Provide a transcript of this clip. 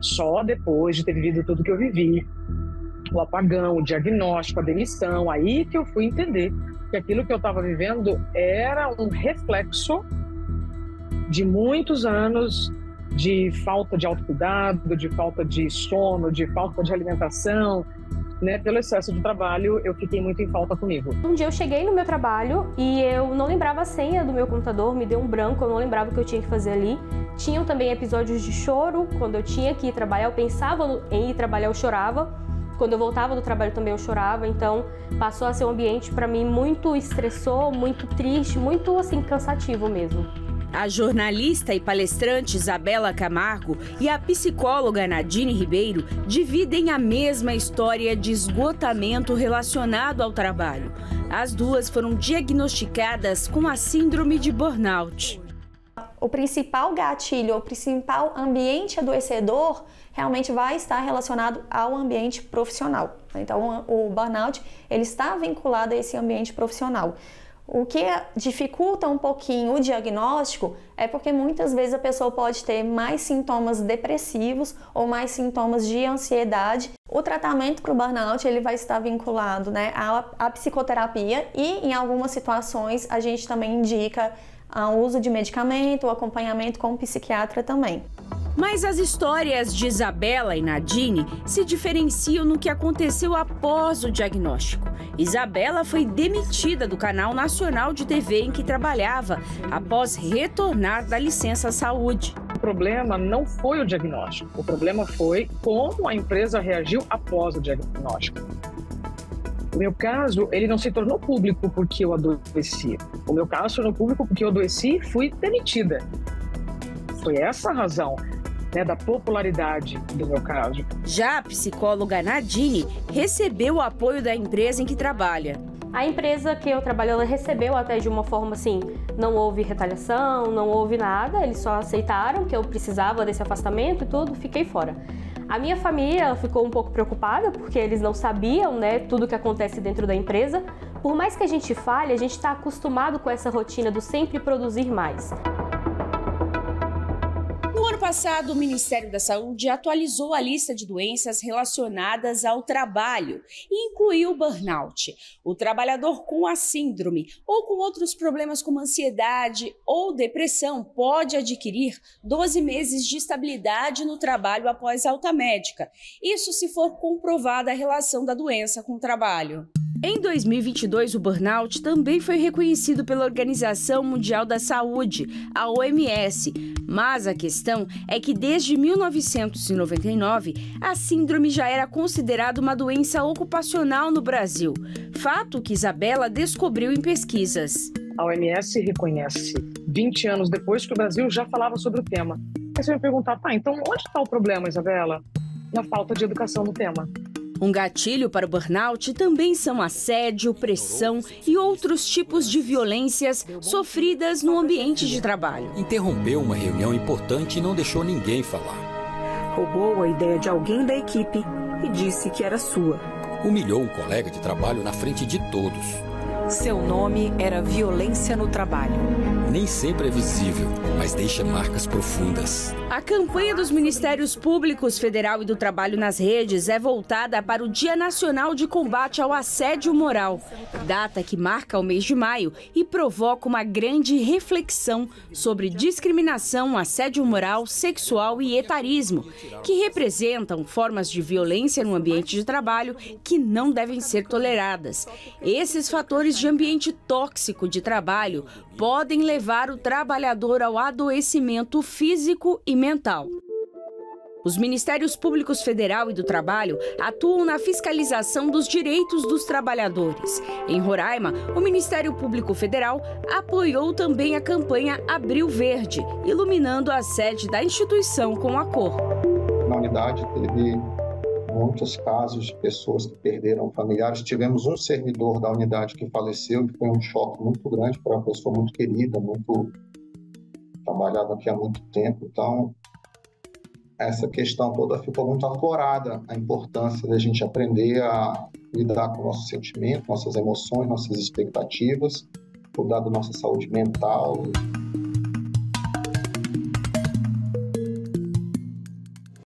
Só depois de ter vivido tudo que eu vivi, o apagão, o diagnóstico, a demissão, aí que eu fui entender que aquilo que eu estava vivendo era um reflexo de muitos anos de falta de autocuidado, de falta de sono, de falta de alimentação, né? Pelo excesso de trabalho, eu fiquei muito em falta comigo. Um dia eu cheguei no meu trabalho e eu não lembrava a senha do meu computador, me deu um branco, eu não lembrava o que eu tinha que fazer ali. Tinham também episódios de choro, quando eu tinha que ir trabalhar, eu pensava em ir trabalhar, eu chorava. Quando eu voltava do trabalho também eu chorava, então passou a ser um ambiente para mim muito estressor, muito triste, muito assim cansativo mesmo. A jornalista e palestrante Isabela Camargo e a psicóloga Nadine Ribeiro dividem a mesma história de esgotamento relacionado ao trabalho. As duas foram diagnosticadas com a síndrome de burnout. O principal gatilho, o principal ambiente adoecedor realmente vai estar relacionado ao ambiente profissional. Então, o burnout ele está vinculado a esse ambiente profissional. O que dificulta um pouquinho o diagnóstico é porque muitas vezes a pessoa pode ter mais sintomas depressivos ou mais sintomas de ansiedade. O tratamento para o burnout ele vai estar vinculado, né, à psicoterapia e em algumas situações a gente também indica o uso de medicamento, o acompanhamento com o psiquiatra também. Mas as histórias de Isabela e Nadine se diferenciam no que aconteceu após o diagnóstico. Isabela foi demitida do canal nacional de TV em que trabalhava após retornar da licença saúde. O problema não foi o diagnóstico, o problema foi como a empresa reagiu após o diagnóstico. O meu caso, ele não se tornou público porque eu adoeci. O meu caso se tornou público porque eu adoeci e fui demitida. Foi essa a razão, né, da popularidade do meu caso. Já a psicóloga Nadine recebeu o apoio da empresa em que trabalha. A empresa que eu trabalho, ela recebeu até de uma forma assim, não houve retaliação, não houve nada, eles só aceitaram que eu precisava desse afastamento e tudo, fiquei fora. A minha família ficou um pouco preocupada porque eles não sabiam, né, tudo que acontece dentro da empresa. Por mais que a gente falhe, a gente está acostumado com essa rotina do sempre produzir mais. No ano passado, o Ministério da Saúde atualizou a lista de doenças relacionadas ao trabalho e incluiu o burnout. O trabalhador com a síndrome ou com outros problemas como ansiedade ou depressão pode adquirir 12 meses de estabilidade no trabalho após alta médica. Isso se for comprovada a relação da doença com o trabalho. Em 2022, o burnout também foi reconhecido pela Organização Mundial da Saúde, a OMS. Mas a questão é que desde 1999, a síndrome já era considerada uma doença ocupacional no Brasil. Fato que Isabela descobriu em pesquisas. A OMS reconhece 20 anos depois que o Brasil já falava sobre o tema. Aí você vai me perguntar, tá, então onde está o problema, Isabela? Na falta de educação no tema. Um gatilho para o burnout também são assédio, pressão e outros tipos de violências sofridas no ambiente de trabalho. Interrompeu uma reunião importante e não deixou ninguém falar. Roubou a ideia de alguém da equipe e disse que era sua. Humilhou um colega de trabalho na frente de todos. Seu nome era violência no trabalho. Nem sempre é visível, mas deixa marcas profundas. A campanha dos Ministérios Públicos Federal e do Trabalho nas redes é voltada para o Dia Nacional de Combate ao Assédio Moral, data que marca o mês de maio e provoca uma grande reflexão sobre discriminação, assédio moral, sexual e etarismo, que representam formas de violência no ambiente de trabalho que não devem ser toleradas. Esses fatores de ambiente tóxico de trabalho podem levar o trabalhador ao adoecimento físico e mental. Os Ministérios Públicos Federal e do Trabalho atuam na fiscalização dos direitos dos trabalhadores. Em Roraima, o Ministério Público Federal apoiou também a campanha Abril Verde, iluminando a sede da instituição com a cor. Na unidade teve muitos casos de pessoas que perderam familiares. Tivemos um servidor da unidade que faleceu e foi um choque muito grande para uma pessoa muito querida, muito trabalhava aqui há muito tempo. Então, essa questão toda ficou muito aflorada, a importância da gente aprender a lidar com nossos sentimentos, nossas emoções, nossas expectativas, cuidar da nossa saúde mental.